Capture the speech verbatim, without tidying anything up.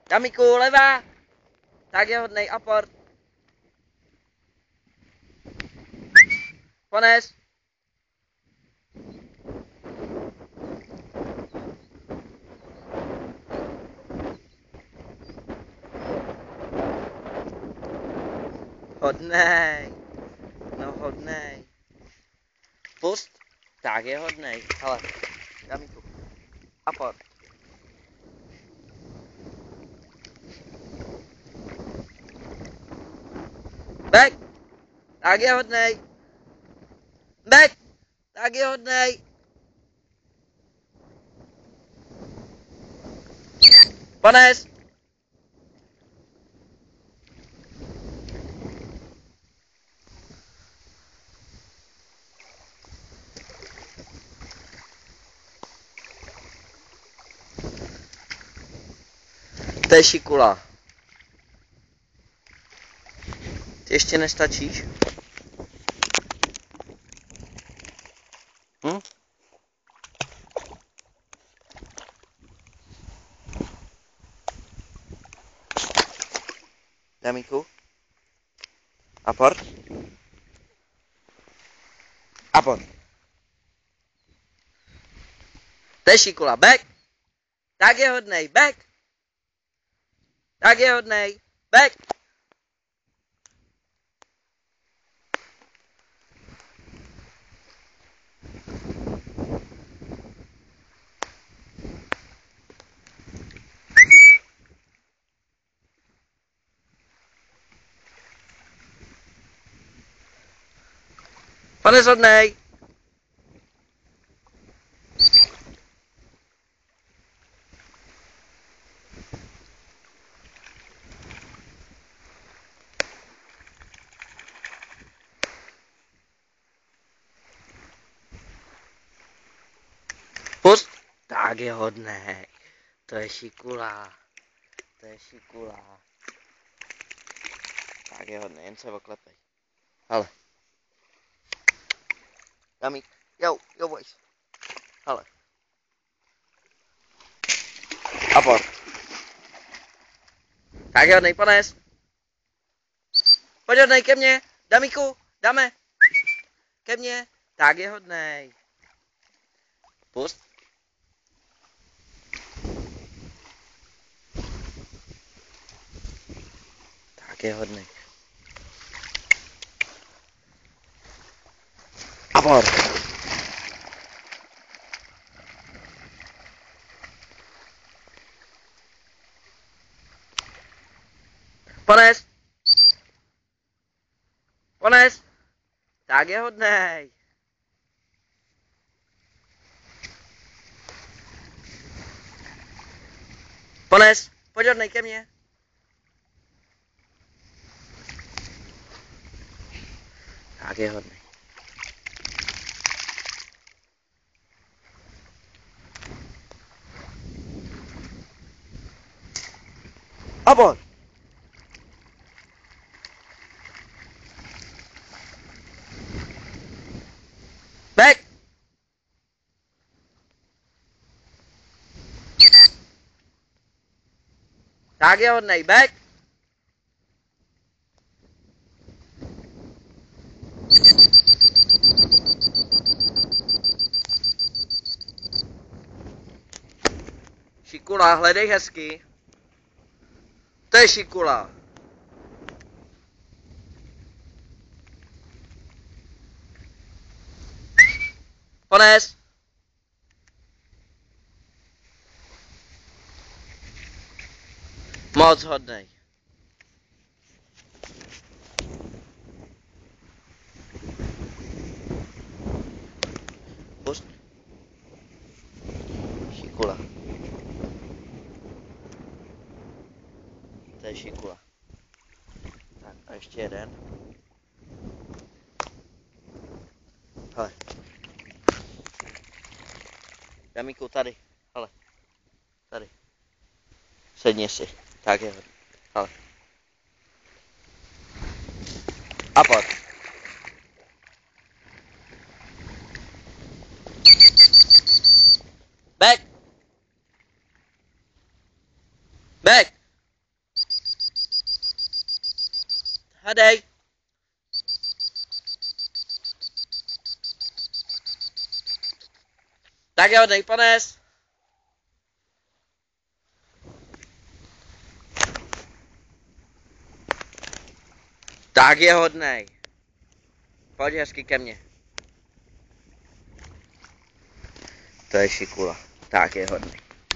Damiku, levá! Tak je hodnej, aport. Pones. Hodnej. No hodnej. Pust. Tak je hodnej. Hele, Damiku. Aport. Back. Tak je hodnej. Back. Tak je hodnej. Pones. To je šikula. Ty ještě nestačíš? Hm? Damiku? Aport? Aport. To je šikula. Back. Tak je hodnej. Back. Tak je hodnej. Back. Pones hodnej. Pust. Tak je hodnej. To je šikula. To je šikula. Tak je hodnej, jen se oklepej. Hele. Damík. Jo, jo boys. Hele. Aport. Tak je hodnej, pones. Pojď hodnej ke mně. Damíku, dáme. Ke mně. Tak je hodnej. Pust. Tak je hodnej. Aport. Pones. Pones. Tak je hodnej. Pones. Pojď hodnej ke mně. Tak je hodnej. Aport. Back. Tak je hodnej. Back. Šikula, hledej hezky. To je šikula. Pones. Moc hodnej. Pust. Šikula. To je šikula. Tak a ještě jeden. Hele. Damíku, tady. Hele. Tady. Sedni si. Tak je hodný. Hele. Aport. Back. Back. Hadej. Tak je hodnej, pones. Tak je hodnej. Pojď hezky ke mně. To je šikula. Tak je hodnej.